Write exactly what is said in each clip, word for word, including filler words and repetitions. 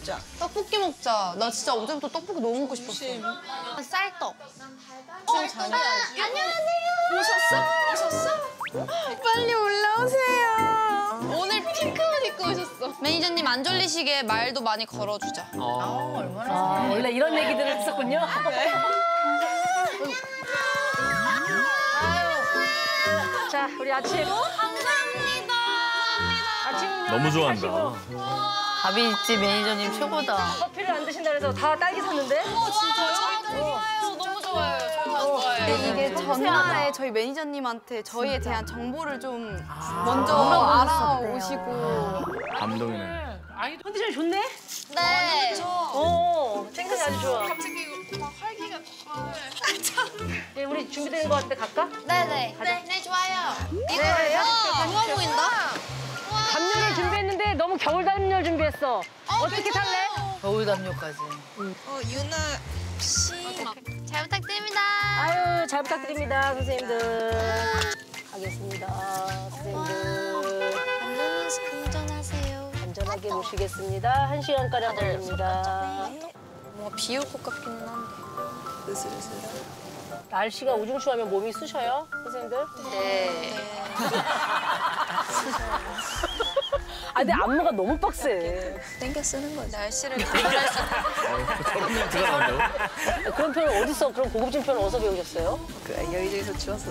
먹자. 떡볶이 먹자. 나 진짜 어제부터 떡볶이 너무 먹고 싶었어. 쌀떡. 어, 안녕하세요. 오셨어? 오셨어? 빨리 올라오세요. 오늘 핑크옷 입고 오셨어. 매니저님 안 졸리시게 말도 많이 걸어주자. 아, 얼마나 아, 원래 이런 얘기들을 했었군요. 네. 자, 우리 아침. 감사합니다. 아침 너무 좋아한다. 가비집 매니저님 최고다. 커피를 안 드신다 그래서 다 딸기 샀는데? 어, 진짜요? 어. 너무 좋아요. 저도 좋아해요. 이게 전날에 저희 매니저님한테 저희에 대한 정보를 좀 먼저 알아오시고. 감동이네. 아이, 컨디션이 좋네? 네. 어, 생각이 아주 좋아. 갑자기 막 활기가. 네, 우리 준비되는 거 같은데 갈까? 네네. 네, 네, 좋아요. 이거예요? 좋아 보인다. 담요를 준비했는데 너무 겨울 담요를 준비했어. 어떻게 탈래? 겨울 담요까지. 어, 유나 씨. 잘 부탁드립니다. 아유, 잘 부탁드립니다, 선생님들. 가겠습니다, 선생님들. 운전하세요. 안전하게 모시겠습니다. 한 시간가량 걸립니다. 뭔가 비 올 것 같기는 한데. 으슬으슬. 날씨가 우중충하면 몸이 쑤셔요, 선생님들? 네. 아, 근데 안무가 너무 빡세. 땡겨 쓰는 거지. 날씨를 조절할 수 저런 멘트가 나온다고? 그런 표현 어디서, 그런 고급진 표현 어디서 배우셨어요? 그 여의도에서 주웠어.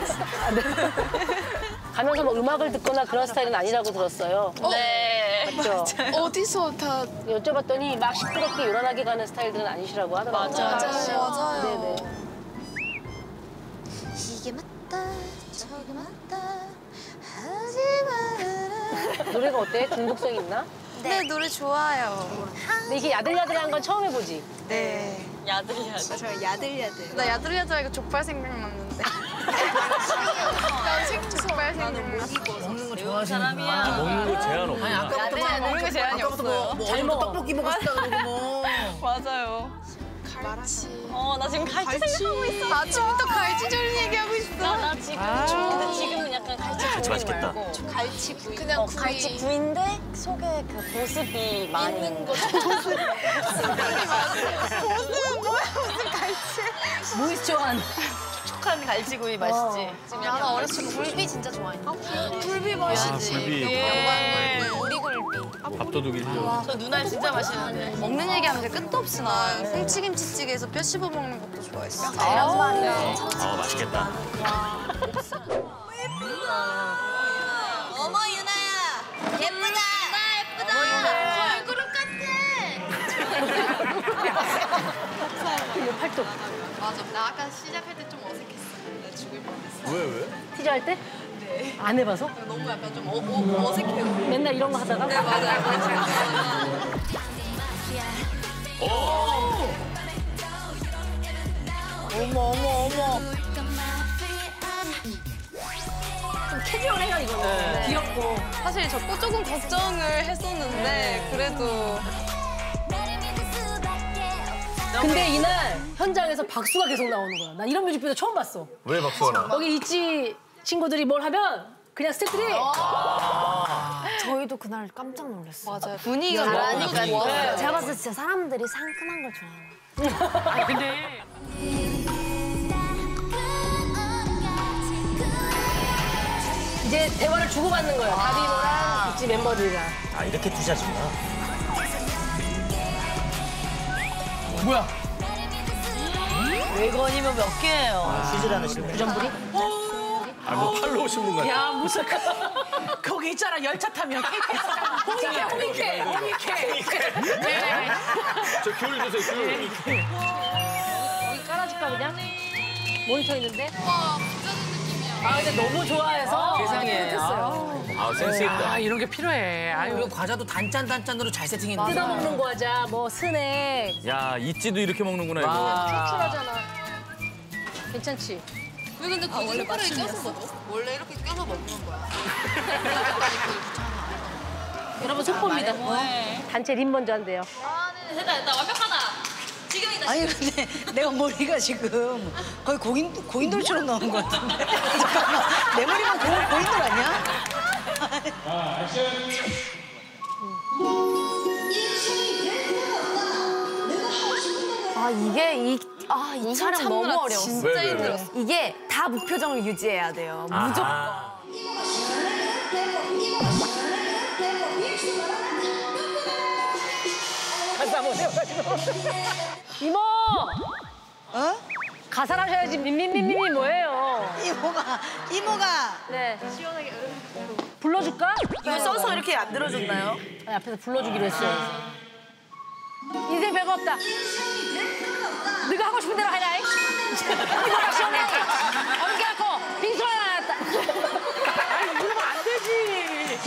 가면서 뭐 음악을 듣거나 그런 스타일은 아니라고 들었어요. 네. 맞죠? 어디서 다. 여쭤봤더니 막 시끄럽게 요란하게 가는 스타일들은 아니시라고 하더라고요. 맞아요. 맞아요. 네네. 이게 맞다, 저게 맞다, 하지 마라. 노래가 어때? 중독성 있나? 네, 노래 좋아요. 근데 이게 야들야들한 건 처음 해보지? 네. 야들야들. 저 야들야들. 나 야들야들 하니까 족발 생각났는데. 난 생 족발 생각났는데. 먹는 거 좋아하시는구나. 아, 먹는 거 제한 없구나. 아니, 아까부터 막 먹는 거 제한이 아까부터 뭐, 없어요. 뭐 어제부터 떡볶이 먹고 싶다 그러고 뭐. 맞아요. 갈치. 어, 나 지금 갈치, 갈치 생각하고 있어. 아침부터 갈치 졸린 얘기하고 있어. 나, 나 지금. 아 근데 지금은 약간 갈치 갈치 맛있겠다. 갈치 구이. 그냥 어, 구이. 갈치 구이인데 속에 그 보습이 많이 있는 거죠. 보습이 많아요. 보습은 뭐야, 무슨 갈치. 모이스처한 촉촉한 갈치구이 맛있지. 지금 약간 어렸을 때 굴비 진짜 좋아했는데. 아, 굴비 맛있지. 굴비. 양반 굴비. 우리 굴비. 밥도둑이죠. 저 누나 진짜 맛있는데. 먹는 얘기하면 이제 끝도 없이 나와요. 홍치김치찌개에서 뼈 씹어 먹는 것도 좋아했어. 아, 맛있겠다. 어머 유나야, 예쁘다. 예쁘다. 어머, 걸그룹 같아. 이거 팔뚝. 맞아. 나 아까 시작할 때 좀 어색했어. 나 죽을 뻔했어. 왜, 왜? 티저 할 때? 네. 안 해봐서? 너무 약간 좀 어, 어, 어색해요. 맨날 이런 거 하다가? 네, 맞아요. 어머, 어머, 어머. 좀 캐주얼해요, 이거는. 귀엽고. 사실 저 조금 걱정을 했었는데 그래도 근데 이날 현장에서 박수가 계속 나오는 거야. 난 이런 뮤직비디오 처음 봤어. 왜 박수가 나? 여기 있지 친구들이 뭘 하면 그냥 스태프들이 저희도 그날 깜짝 놀랐어요. 맞아요. 분위기가 너무 좋았어요. 제가 봤을 때 진짜 사람들이 상큼한 걸 좋아해요. 아 근데 이제 대화를 주고받는 거예요. 다비노랑 있지 멤버들이랑. 아, 이렇게 투자지구나. 뭐야? 외건이면 몇 개예요? 휴질 않으시네. 부전부리? 아, 뭐 팔로 오신 분 같아. 야, 무슨 거기 있잖아, 열차 타면. 홍익회, 홍익회, 홍익회. 저 귤 주세요, 귤. 여기 깔아줄까 그냥? 모니터 있는데? 와, 부자는 느낌이야. 아 근데 너무 좋아해서 세상에. 못했어요. 아, 센스 있다. 아, 이런 게 필요해. 아유. 그리고 과자도 단짠단짠으로 잘 세팅했는데. 뜯어먹는 과자, 뭐 스낵. 야, 있지도 이렇게 먹는구나, 이거. 출출하잖아. 괜찮지? 왜 근데 굳이 손가락에 껴서 먹어? 원래 이렇게 껴서 먹는 거야. 여러분 속보입니다. 단체 립 먼저 한대요. 됐다, 됐다. 완벽하다. 지금이다. 아니, 근데 내가 머리가 지금 거의 고인, 고인돌처럼 나온 것 같은데. 잠깐만, 내 머리만 고, 고인돌 아니야? 자, 액션. 아 이게 이 아 이 촬영 너무 참느라 어려워. 진짜 왜, 왜, 왜? 힘들었어. 이게 다 무표정을 유지해야 돼요. 무조건. 아. 가사 못 해가지고. 이모! 어? 가사를 하셔야지. 민민민민이 뭐예요? 이모가 이모가 네. 불러줄까? 이거 써서 이렇게 안 들어줬나요? 아니, 앞에서 불러주기로 했어요. 인생 별거 없다. 네가 하고 싶은 대로 해라. 이모가 시원해. 어렵게 갖고 빈소 하나 놨다. 아니 그러면 안 되지.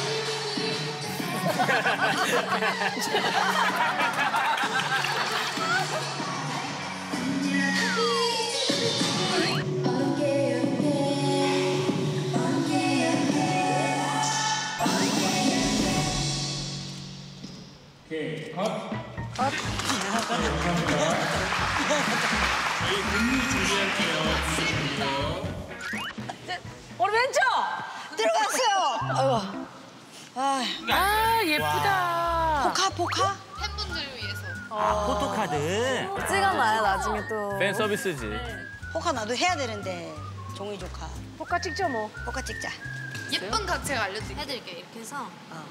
우리 왼쪽. 들어갔어요. 아이고. 아, 아 예쁘다. 포카 포카? 팬분들을 위해서. 아, 포토카드. 찍어놔요 나중에 또. 팬 서비스지. 포카 나도 해야 되는데 종이 조카. 포카 찍죠 뭐. 포카 찍자. 예쁜 각 제가 알려드릴게요. 해드릴게요 이렇게 해서.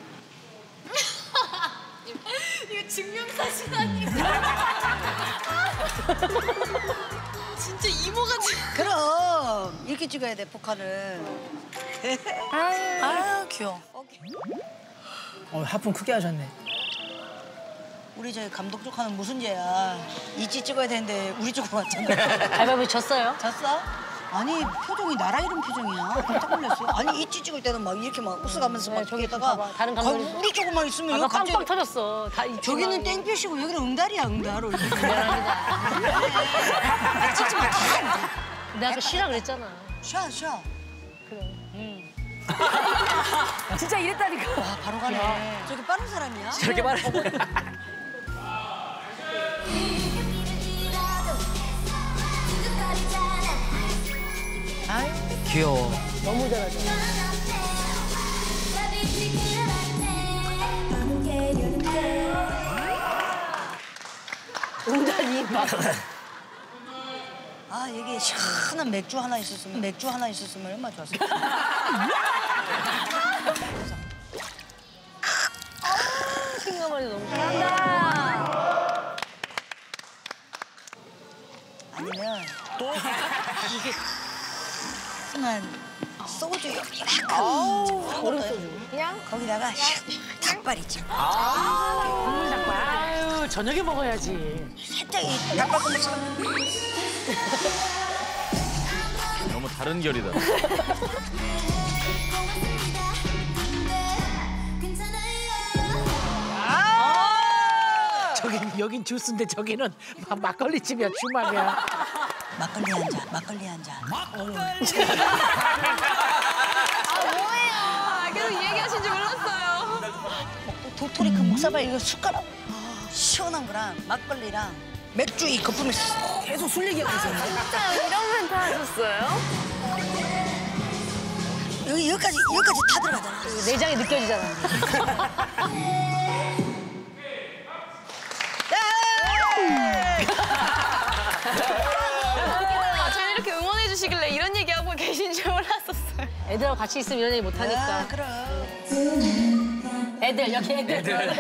이거 증명사진 아니에요? 진짜 이모가 지 그럼 이렇게 찍어야 돼 포카를. 아유 귀여워. 어, 하품 크게 하셨네. 우리 저희 감독 조카는 무슨 죄야. 이치 찍어야 되는데 우리 쪽으로 왔잖아. 가위바위보 졌어요? 졌어? 아니 표정이 나라 이름 표정이야. 깜짝 놀랐어. 아니 이치 찍을 때는 막 이렇게 막 웃어가면서 막 네, 저기 저기다가 봐봐. 다른 감독님. 아니, 우리 쪽만 있으면 아까 여기 갑자기 빵빵 터졌어. 다 이 저기는 땡볕이고 여기는 응달이야 응달. 미안합니다. 찍지 마. 내가 아까 쉬라 그랬잖아. 쉬어 쉬어. 진짜 이랬다니까. 와 바로 가네. 저기 빠른 사람이야? 저렇게 말해. 귀여워. 너무 잘하죠. 응달이 막. 아 여기 시원한 맥주 하나 있었으면 맥주 하나 있었으면 얼마나 좋았을 까 생각만 해도 너무 잘한다. 아니면 또 이게 시원한 소주 이만큼 얼음 소주. 그냥 거기다가 닭발이지. 아유 저녁에 먹어야지. 살짝 이 닭발 꼬매서 너무 다른 결이다. 저긴 여긴 주스인데 저기는 막 막걸리 집이야 주막이야. 막걸리 한 잔, 막걸리 한 잔. 아, 계속 이 얘기하신 줄 몰랐어요. 도토리 그 목사발 이거 숟가락 시원한 거랑 막걸리랑 맥주 이 거품을 쏙 계속 술 얘기하고 있었네. 진짜 이런 멘트 하셨어요? 여기 여기까지 여기까지 다 들어가잖아. 내장이 느껴지잖아. 아, 저희 이렇게 응원해 주시길래 이런 얘기하고 계신 줄 몰랐었어요. 애들하고 같이 있으면 이런 얘기 못 아, 하니까. 그럼. 애들 여기 애들.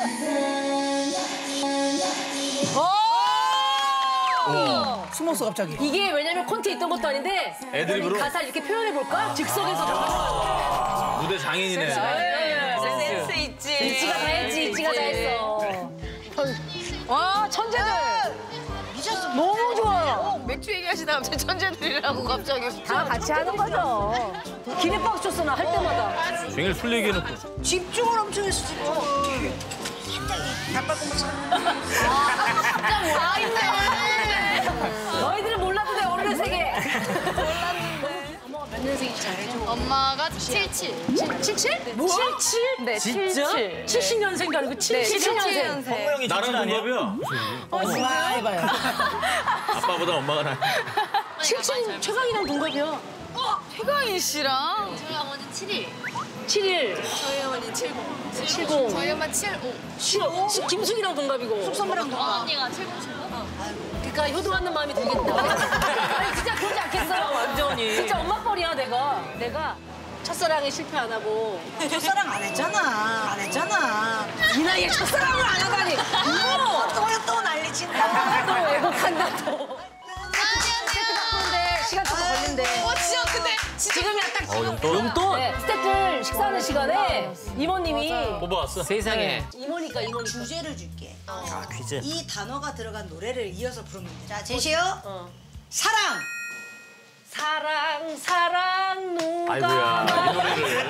오! 숨었어 갑자기. 이게 왜냐면 콘티에 있던 것도 아닌데 애드립으로? 가사 이렇게 표현해 볼까? 즉석에서. 무대 장인이네. 센스 있지. 이치가 다 했지. 이치가 다 했어. 와 천재들. 미쳤어. 너무 좋아요. 맥주 얘기하시다가 갑자기 천재들이라고 갑자기. 다 같이 하는 거죠. 기립박 줬어 나 할 때마다. 종일 술 얘기해놓고. 집중을 엄청 했어 집중. 살짝 이 닭발 꼬매서. 아, 있네. 너희들은 몰라도 돼 어른의 세계. 몇 년생인지 잘해줘. 엄마가 칠칠. 칠칠? 뭐? 칠칠? 네, 진짜? 칠칠. 칠십 년생이라고 네, 칠십 년생. 년생. 성명이 나랑 동갑이야. 와 해봐요. 아빠보다 엄마가 나. 칠칠 최강이랑 동갑이야. 최강희 씨랑. 저희 어머니 칠 일. 칠일. 저희 어머니 칠공. 칠공. 저희 엄마 칠오. 칠오. 김숙이랑 동갑이고. 숙선배랑 동갑. 언니가 칠공 칠오. 그러니까 효도하는 마음이 들겠다. 아니 진짜 그러지 않겠어요? 완전히. 진짜 엄마 뻘이야 내가. 내가 첫사랑에 실패 안 하고. 첫사랑 안 했잖아. 안 했잖아. 이 나이에 첫사랑을 안 하다니. 또, 또, 또 난리친다. 또 왜곡한다 또. 세트 바꾸는데 시간 좀 걸린대. 어 진짜 근데 지금이야 딱. 어, 용돈? 용돈? 네, 스태프들 식사하는 시간에 이모님이 뽑아왔어? 세상에. 이모니까 이모니까. 주제를 줄게. 아, 퀴즈. 이 단어가 들어간 노래를 이어서 부르면 돼. 자, 제시요. 어. 사랑. 사랑 사랑 누가. 아이고야, 이 노래를.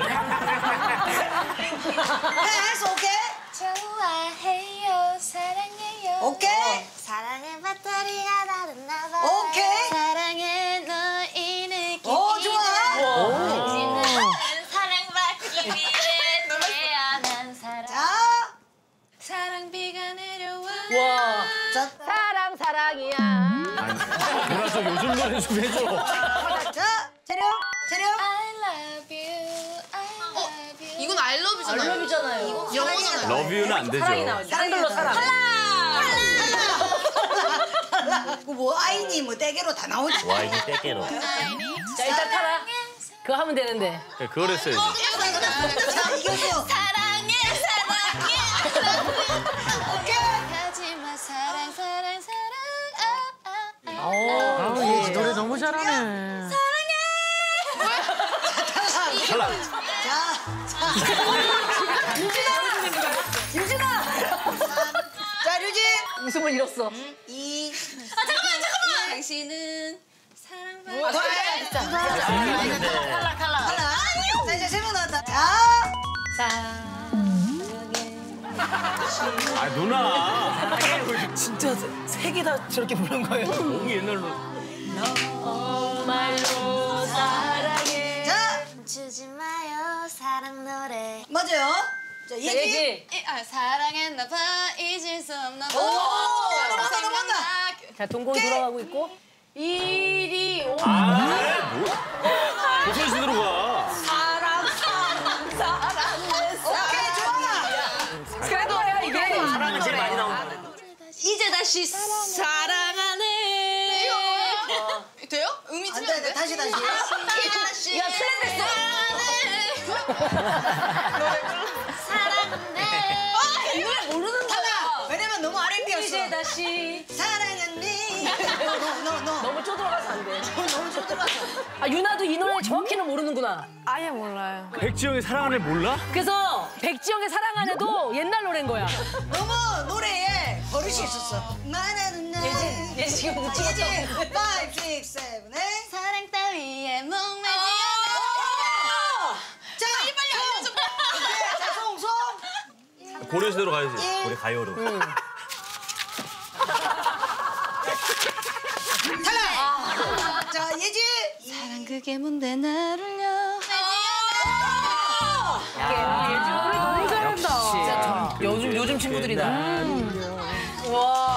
패스, 오케이? 좋아해요 사랑해요. 오케이? 사랑의 배터리가 다르나 봐. 오케이? 사랑해 너의 느낌. 오, 좋아. 사랑받기 위해 태어난 사람. 자, 사랑비가 내려와. 와. 자, 사랑 사랑이야. 누나 좀 요즘 노래 좀 해줘. 자, 재령, 재령. I love you. I love you. 이건 I love you잖아요. 알러뷰잖아요. 영어잖아요. 러브유는 안 되죠. 사랑이 나오죠. 사랑별로 사랑. 그 뭐, 아이니, 뭐, 떼개로 다 나오지. 와인이 떼개로. 자 일단 타라. 그거 하면 되는데. 네, 그걸 했어야지. 자, 이겼어. 사랑해 사랑해. 오케이. 하지마 사랑 사랑 사랑. 아, 아, 아. 아, 얘 노래 너무 잘하네. 자, 자. 유진아. 자, 류진. 웃음을 잃었어. 이. 아 잠깐만 잠깐만. 당신은 사랑받. 탈락, 탈락. 탈락. 자, 이제 세 명 나왔다. 자. 아, 누나. 진짜 세 개 다 저렇게 부른 거예요? 너무 옛날로. 정말로 사랑해. 자, 주지 마요 사랑 노래. 맞아요. 자, 얘기. 예지. 이, 아, 사랑했나 봐 잊을 수 없나 봐. 오, 넘어간다, 넘어간다. 자 동공이 돌아가고 있고. 이리 오. 아, 뭐? 무슨 식으로 가? 사랑 사랑 사랑 내 오케이, 좋아. 그래도 야 이게 사랑은 제일 많이 나오는 노래. 이제 다시 사랑하네. 돼요? 음이 안 돼, 안 돼. 다시, 다시. 야 플랫됐어. 사랑해. 이 노래 모르는 거야. 왜냐면 너무 알앤비였어. 이제 다시 사랑했니? 너, 너, 너. 너무 쪼들어가서 안 돼. 너무 좋더라고. 아 유나도 이 노래 정확히는 모르는구나. 아예 몰라요. 백지영이 사랑하는 애 몰라? 그래서 백지영의 사랑하네도 옛날 노래인 거야. 너무 노래에 버릇이 있었어. 만나는 날. 예지, 예지 지금 못 예지. 찍었어. 오, 육, 칠, 팔. 사랑 따위에 목매지 자, 빨리 빨리 알려줘. 오케이, 자, 송, 송. 고려시대로 가야지. 우리 가요로. 탈락. 자, 예지. 사랑 그게 뭔데 나를 울려. 예지 노래 너무 잘한다. 요즘, 요즘 친구들이다. 와.